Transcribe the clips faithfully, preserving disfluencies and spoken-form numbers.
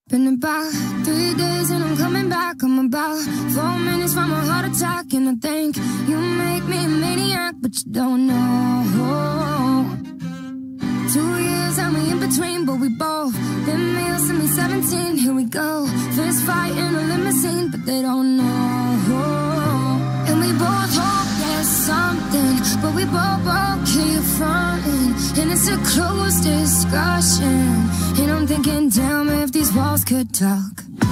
Been about three days and I'm coming back. I'm about four minutes from a heart attack, and I think you make me a maniac, but you don't know. Two years and we in between, but we both been male since we seventeen. Here we go, fist fight in a limousine, but they don't know. And we both hope there's something, but we both both keep fronting, and it's a closed discussion. And I'm thinking, damn, if these walls could talk,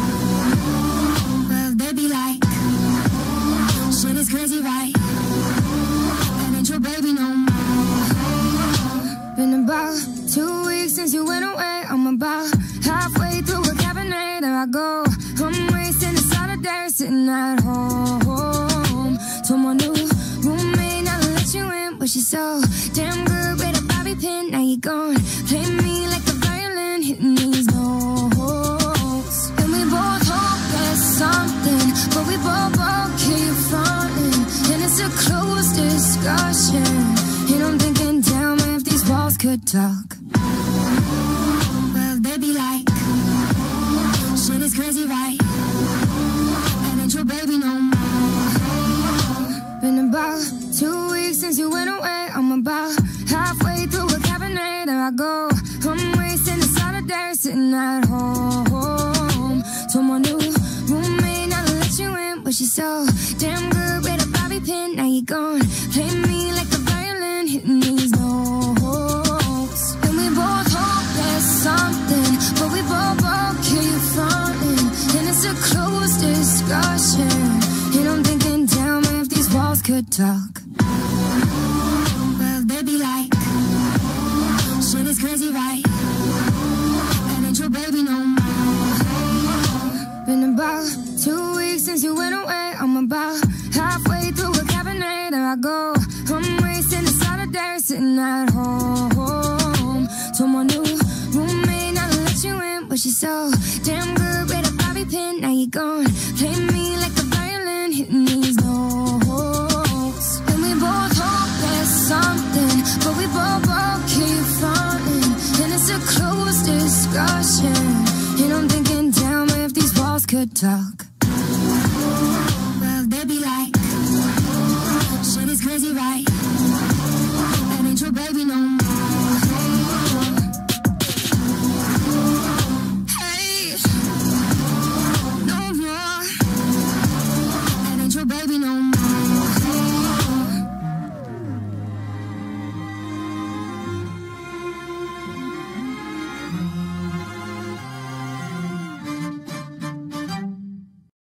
well, they'd be like, shit is crazy, right? And ain't your baby no more. Been about two weeks since you went away. I'm about halfway through a Cabernet. There I go, I'm wasting the Saturday sitting at home. Told my new roommate not to let you in, but she's so damn good with a bobby pin. Now you gone, play me like a violin, hitting these notes. And we both hope there's something, but we both both keep fronting, and it's a closed discussion. And I'm thinking, damn, if these walls could talk, well, they'd be like, shit is crazy, right? And ain't your baby no more. Been about two weeks since you went away. I'm about halfway through a Cabernet. There I go, I'm wasting the Saturday sitting at home. Told my new roommate not to let you in, but she's so damn good with a bobby pin. Now you gone, play me like a violin, hitting these notes. And we both hope there's something, but we both both keep fronting, and it's a closed discussion. And I'm thinking, damn, if these walls could talk, well, they'd be like, shit is crazy, right? And ain't your baby no more. Been about two weeks since you went away. I'm about halfway through a Cabernet. There I go, I'm wasting the Saturday sitting at home. Told my new roommate not to let you in, but she's so damn good with a bobby pin. Now you gone, play me like a violin, hitting these notes. And we both hope there's something, but we both both keep fronting, and it's a closed discussion. And I'm thinking, damn, if these walls could talk,